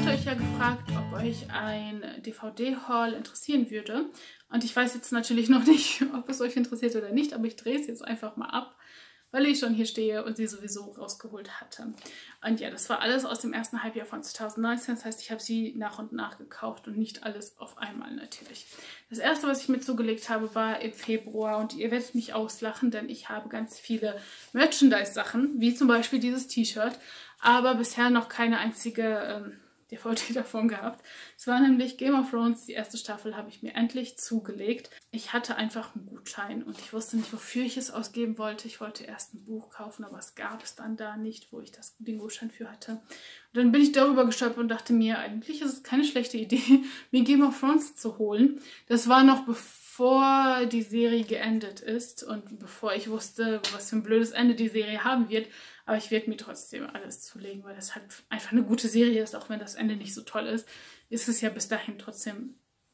hatte euch ja gefragt, ob euch ein DVD-Haul interessieren würde. Und ich weiß jetzt natürlich noch nicht, ob es euch interessiert oder nicht, aber ich drehe es jetzt einfach mal ab, weil ich schon hier stehe und sie sowieso rausgeholt hatte. Und ja, das war alles aus dem ersten Halbjahr von 2019. Das heißt, ich habe sie nach und nach gekauft und nicht alles auf einmal natürlich. Das erste, was ich mir zugelegt habe, war im Februar. Und ihr werdet mich auslachen, denn ich habe ganz viele Merchandise-Sachen, wie zum Beispiel dieses T-Shirt, aber bisher noch keine einzige DVD davon gehabt. Es war nämlich Game of Thrones, die erste Staffel habe ich mir endlich zugelegt. Ich hatte einfach einen Gutschein und ich wusste nicht, wofür ich es ausgeben wollte. Ich wollte erst ein Buch kaufen, aber es gab es dann da nicht, wo ich den Gutschein für hatte. Und dann bin ich darüber gestolpert und dachte mir, eigentlich ist es keine schlechte Idee, mir Game of Thrones zu holen. Das war noch bevor die Serie geendet ist und bevor ich wusste, was für ein blödes Ende die Serie haben wird. Aber ich werde mir trotzdem alles zulegen, weil das halt einfach eine gute Serie ist, auch wenn das Ende nicht so toll ist. Ist es ja bis dahin trotzdem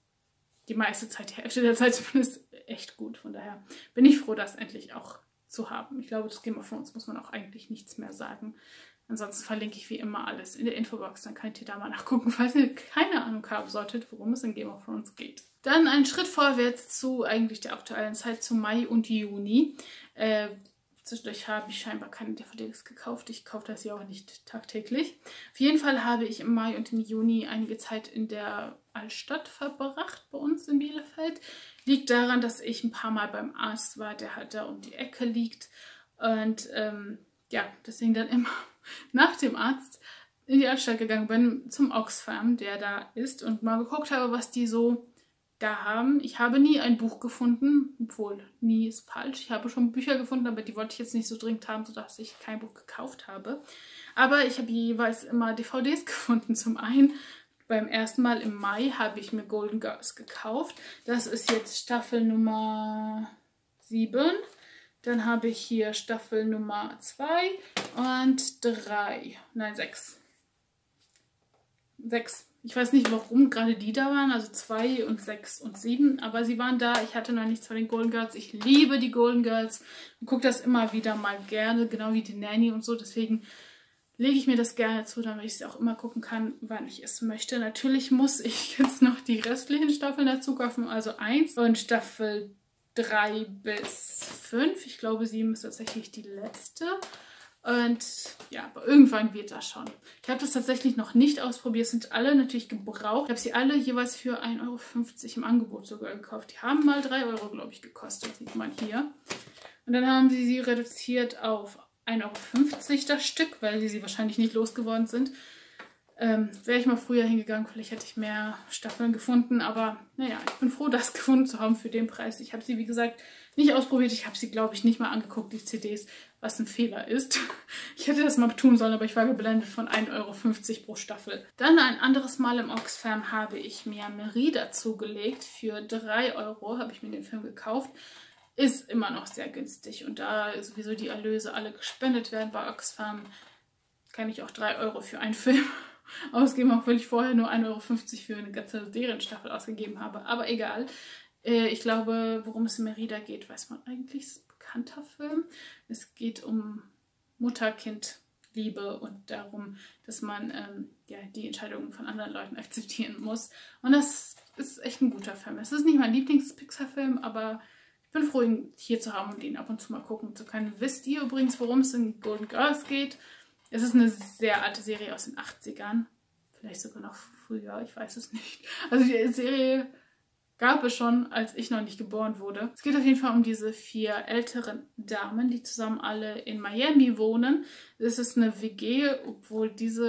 die meiste Zeit, die Hälfte der Zeit zumindest, echt gut. Von daher bin ich froh, das endlich auch zu haben. Ich glaube, das Game of Thrones muss man auch eigentlich nichts mehr sagen. Ansonsten verlinke ich wie immer alles in der Infobox. Dann könnt ihr da mal nachgucken, falls ihr keine Ahnung haben solltet, worum es in Game of Thrones geht. Dann einen Schritt vorwärts zu eigentlich der aktuellen Zeit, zu Mai und Juni. Zwischendurch habe ich scheinbar keine DVDs gekauft. Ich kaufe das ja auch nicht tagtäglich. Auf jeden Fall habe ich im Mai und im Juni einige Zeit in der Altstadt verbracht, bei uns in Bielefeld. Liegt daran, dass ich ein paar Mal beim Arzt war, der halt da um die Ecke liegt. Und ja, deswegen dann immer nach dem Arzt in die Altstadt gegangen bin, zum Oxfam, der da ist, und mal geguckt habe, was die so da haben. Ich habe nie ein Buch gefunden, obwohl nie ist falsch. Ich habe schon Bücher gefunden, aber die wollte ich jetzt nicht so dringend haben, sodass ich kein Buch gekauft habe. Aber ich habe jeweils immer DVDs gefunden. Zum einen, beim ersten Mal im Mai habe ich mir Golden Girls gekauft. Das ist jetzt Staffel Nummer 7. Dann habe ich hier Staffel Nummer 2 und 3. Nein, 6. 6. Ich weiß nicht, warum gerade die da waren, also 2 und 6 und 7, aber sie waren da. Ich hatte noch nichts von den Golden Girls. Ich liebe die Golden Girls und gucke das immer wieder mal gerne, genau wie die Nanny und so. Deswegen lege ich mir das gerne zu, damit ich es auch immer gucken kann, wann ich es möchte. Natürlich muss ich jetzt noch die restlichen Staffeln dazu kaufen, also 1 und Staffel 3 bis 5. Ich glaube, 7 ist tatsächlich die letzte. Und ja, aber irgendwann wird das schon. Ich habe das tatsächlich noch nicht ausprobiert. Sind alle natürlich gebraucht. Ich habe sie alle jeweils für 1,50 € im Angebot sogar gekauft. Die haben mal 3 €, glaube ich, gekostet, sieht man hier. Und dann haben sie reduziert auf 1,50 € das Stück, weil sie wahrscheinlich nicht losgeworden sind. Wäre ich mal früher hingegangen, vielleicht hätte ich mehr Staffeln gefunden, aber naja, ich bin froh, das gefunden zu haben für den Preis. Ich habe sie, wie gesagt, nicht ausprobiert. Ich habe sie, glaube ich, nicht mal angeguckt, die CDs, was ein Fehler ist. Ich hätte das mal tun sollen, aber ich war geblendet von 1,50 € pro Staffel. Dann ein anderes Mal im Oxfam habe ich mir Merida zugelegt. Für 3 € habe ich mir den Film gekauft. Ist immer noch sehr günstig und da sowieso die Erlöse alle gespendet werden bei Oxfam, kann ich auch 3 € für einen Film ausgeben, auch wenn ich vorher nur 1,50 € für eine ganze Serienstaffel ausgegeben habe. Aber egal. Ich glaube, worum es in Merida geht, weiß man eigentlich. Es ist ein bekannter Film. Es geht um Mutter-Kind-Liebe und darum, dass man ja, die Entscheidungen von anderen Leuten akzeptieren muss. Und das ist echt ein guter Film. Es ist nicht mein Lieblings-Pixar-Film, aber ich bin froh, ihn hier zu haben und ihn ab und zu mal gucken zu können. Wisst ihr übrigens, worum es in Golden Girls geht? Es ist eine sehr alte Serie aus den 80ern. Vielleicht sogar noch früher, ich weiß es nicht. Also die Serie gab es schon, als ich noch nicht geboren wurde. Es geht auf jeden Fall um diese 4 älteren Damen, die zusammen alle in Miami wohnen. Es ist eine WG, obwohl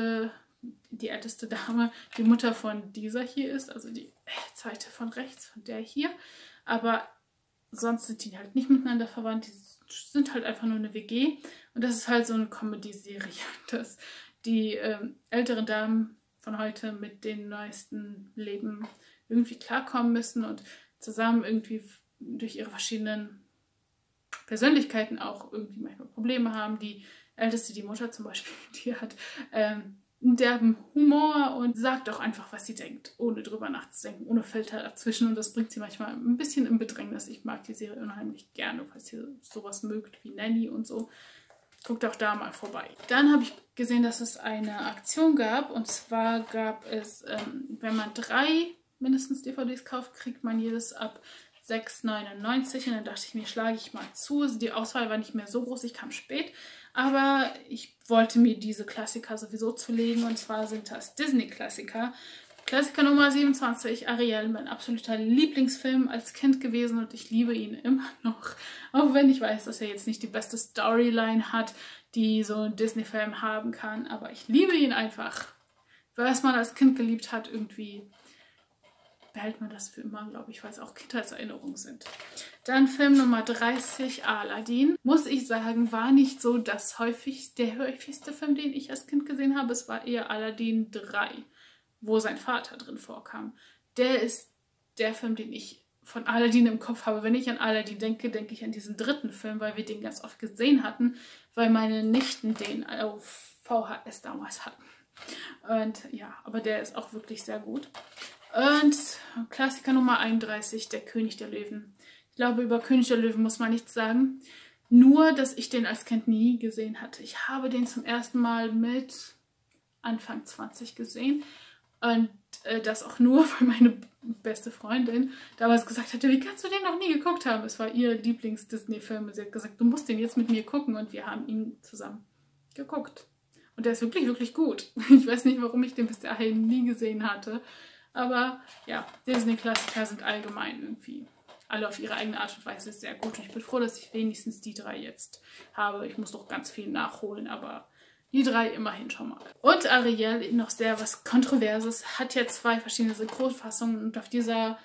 die älteste Dame die Mutter von dieser hier ist, also die zweite von rechts, von der hier. Aber sonst sind die halt nicht miteinander verwandt, die sind halt einfach nur eine WG. Und das ist halt so eine Comedy-Serie, dass die älteren Damen von heute mit den neuesten Leben irgendwie klarkommen müssen und zusammen irgendwie durch ihre verschiedenen Persönlichkeiten auch irgendwie manchmal Probleme haben. Die älteste, die Mutter zum Beispiel, die hat einen derben Humor und sagt auch einfach, was sie denkt, ohne drüber nachzudenken, ohne Filter dazwischen. Und das bringt sie manchmal ein bisschen in Bedrängnis. Ich mag die Serie unheimlich gerne, falls ihr sowas mögt wie Nanny und so. guckt auch da mal vorbei. Dann habe ich gesehen, dass es eine Aktion gab. Und zwar gab es, wenn man 3 mindestens DVDs kauft, kriegt man jedes ab 6,99. Und dann dachte ich mir, schlage ich mal zu. Also die Auswahl war nicht mehr so groß, ich kam spät. Aber ich wollte mir diese Klassiker sowieso zulegen. Und zwar sind das Disney-Klassiker. Klassiker Nummer 27, Ariel, mein absoluter Lieblingsfilm als Kind gewesen und ich liebe ihn immer noch. Auch wenn ich weiß, dass er jetzt nicht die beste Storyline hat, die so ein Disney-Film haben kann. Aber ich liebe ihn einfach. Was man als Kind geliebt hat, irgendwie behält man das für immer, glaube ich, weil es auch Kindheitserinnerungen sind. Dann Film Nummer 30, Aladdin. Muss ich sagen, war nicht so der häufigste Film, den ich als Kind gesehen habe. Es war eher Aladdin 3. Wo sein Vater drin vorkam. Der ist der Film, den ich von Aladdin im Kopf habe. Wenn ich an Aladdin denke, denke ich an diesen 3. Film, weil wir den ganz oft gesehen hatten, weil meine Nichten den auf VHS damals hatten. Und ja, aber der ist auch wirklich sehr gut. Und Klassiker Nummer 31, der König der Löwen. Ich glaube, über König der Löwen muss man nichts sagen. Nur, dass ich den als Kind nie gesehen hatte. Ich habe den zum ersten Mal mit Anfang 20 gesehen. Und das auch nur, weil meine beste Freundin damals gesagt hatte, wie kannst du den noch nie geguckt haben? Es war ihr Lieblings-Disney-Film. Sie hat gesagt, du musst den jetzt mit mir gucken. Und wir haben ihn zusammen geguckt. Und der ist wirklich, wirklich gut. Ich weiß nicht, warum ich den bis dahin nie gesehen hatte. Aber ja, Disney-Klassiker sind allgemein irgendwie alle auf ihre eigene Art und Weise sehr gut. Und ich bin froh, dass ich wenigstens die 3 jetzt habe. Ich muss noch ganz viel nachholen, aber die 3 immerhin schon mal. Und Ariel, noch sehr was Kontroverses, hat ja 2 verschiedene Synchronfassungen und auf dieser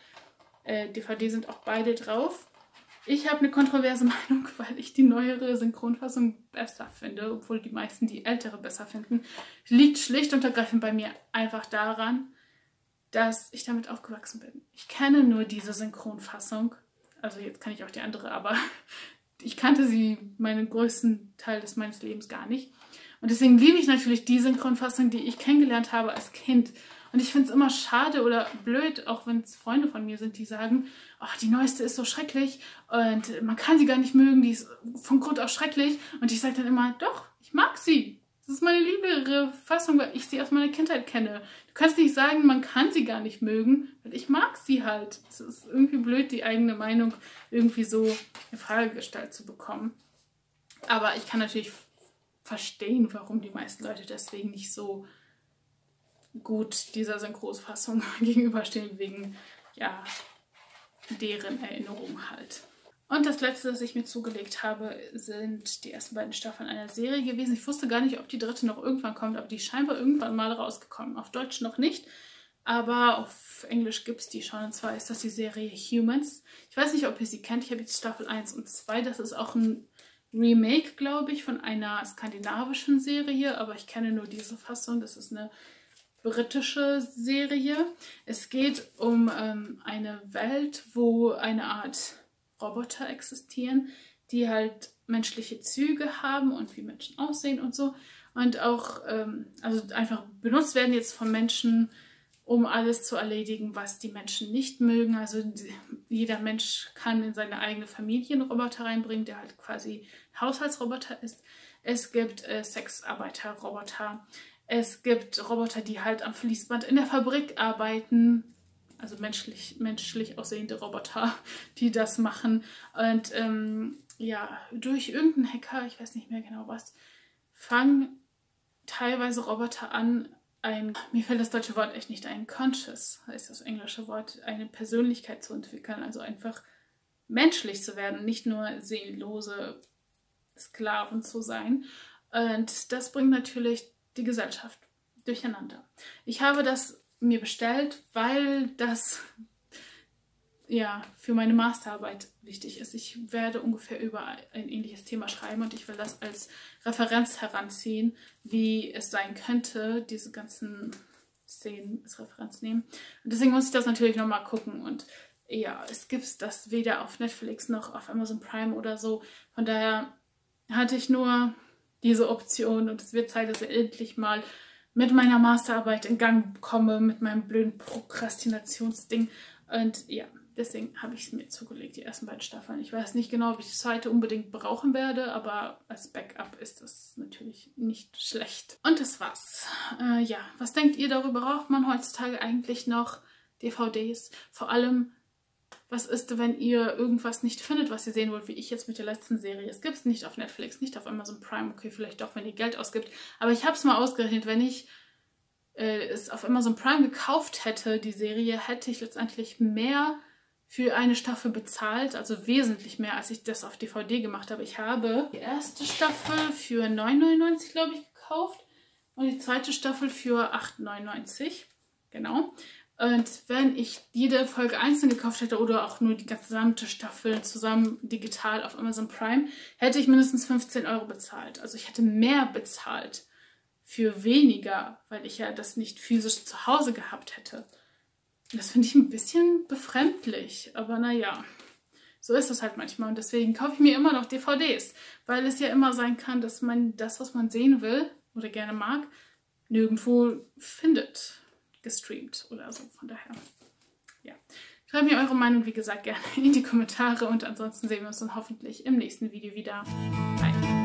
DVD sind auch beide drauf. Ich habe eine kontroverse Meinung, weil ich die neuere Synchronfassung besser finde, obwohl die meisten die ältere besser finden. Liegt schlicht und ergreifend bei mir einfach daran, dass ich damit aufgewachsen bin. Ich kenne nur diese Synchronfassung, also jetzt kann ich auch die andere, aber ich kannte sie meinen größten Teil meines Lebens gar nicht. Und deswegen liebe ich natürlich die Synchronfassung, die ich kennengelernt habe als Kind. Und ich finde es immer schade oder blöd, auch wenn es Freunde von mir sind, die sagen, ach, die neueste ist so schrecklich und man kann sie gar nicht mögen, die ist von Grund auf schrecklich. Und ich sage dann immer, doch, ich mag sie. Das ist meine liebere Fassung, weil ich sie aus meiner Kindheit kenne. Du kannst nicht sagen, man kann sie gar nicht mögen, weil ich mag sie halt. Es ist irgendwie blöd, die eigene Meinung irgendwie so in Frage gestellt zu bekommen. Aber ich kann natürlich verstehen, warum die meisten Leute deswegen nicht so gut dieser Synchronfassung gegenüberstehen, wegen ja, deren Erinnerung halt. Und das letzte, das ich mir zugelegt habe, sind die ersten beiden Staffeln einer Serie gewesen. Ich wusste gar nicht, ob die 3. noch irgendwann kommt, aber die ist scheinbar irgendwann mal rausgekommen. Auf Deutsch noch nicht, aber auf Englisch gibt es die schon. Und zwar ist das die Serie Humans. Ich weiß nicht, ob ihr sie kennt. Ich habe jetzt Staffel 1 und 2. Das ist auch ein Remake, glaube ich, von einer skandinavischen Serie, aber ich kenne nur diese Fassung. Das ist eine britische Serie. Es geht um eine Welt, wo eine Art Roboter existieren, die halt menschliche Züge haben und wie Menschen aussehen und so. Und auch also einfach benutzt werden jetzt von Menschen, um alles zu erledigen, was die Menschen nicht mögen. Also jeder Mensch kann in seine eigene Familie einen Roboter reinbringen, der halt quasi Haushaltsroboter ist. Es gibt Sexarbeiter-Roboter. Es gibt Roboter, die halt am Fließband in der Fabrik arbeiten. Also menschlich aussehende Roboter, die das machen. Und ja, durch irgendeinen Hacker, ich weiß nicht mehr genau was, fangen teilweise Roboter an, mir fällt das deutsche Wort echt nicht ein, conscious heißt das englische Wort, eine Persönlichkeit zu entwickeln, also einfach menschlich zu werden, nicht nur seelenlose Sklaven zu sein. Und das bringt natürlich die Gesellschaft durcheinander. Ich habe das mir bestellt, weil das ja für meine Masterarbeit wichtig ist. Ich werde ungefähr über ein ähnliches Thema schreiben und ich will das als Referenz heranziehen, wie es sein könnte, diese ganzen Szenen als Referenz nehmen. Und deswegen muss ich das natürlich nochmal gucken. Und ja, es gibt das weder auf Netflix noch auf Amazon Prime oder so. Von daher hatte ich nur diese Option und es wird Zeit, dass ich endlich mal mit meiner Masterarbeit in Gang komme, mit meinem blöden Prokrastinationsding. Und ja, Deswegen habe ich es mir zugelegt, die ersten beiden Staffeln. Ich weiß nicht genau, ob ich die zweite unbedingt brauchen werde, aber als Backup ist das natürlich nicht schlecht. Und das war's. Ja, was denkt ihr darüber? Braucht man heutzutage eigentlich noch DVDs? Vor allem, was ist, wenn ihr irgendwas nicht findet, was ihr sehen wollt, wie ich jetzt mit der letzten Serie? Es gibt es nicht auf Netflix, nicht auf Amazon Prime. Okay, vielleicht doch, wenn ihr Geld ausgibt. Aber ich habe es mal ausgerechnet, wenn ich es auf Amazon Prime gekauft hätte, die Serie, hätte ich letztendlich mehr für eine Staffel bezahlt, also wesentlich mehr, als ich das auf DVD gemacht habe. Ich habe die erste Staffel für 9,99 €, glaube ich, gekauft und die zweite Staffel für 8,99 €. Genau. Und wenn ich jede Folge einzeln gekauft hätte oder auch nur die gesamte Staffel zusammen digital auf Amazon Prime, hätte ich mindestens 15 € bezahlt. Also ich hätte mehr bezahlt für weniger, weil ich ja das nicht physisch zu Hause gehabt hätte. Das finde ich ein bisschen befremdlich, aber naja, so ist es halt manchmal. Und deswegen kaufe ich mir immer noch DVDs, weil es ja immer sein kann, dass man das, was man sehen will oder gerne mag, nirgendwo findet, gestreamt oder so. Von daher, ja. Schreibt mir eure Meinung, wie gesagt, gerne in die Kommentare und ansonsten sehen wir uns dann hoffentlich im nächsten Video wieder. Bye.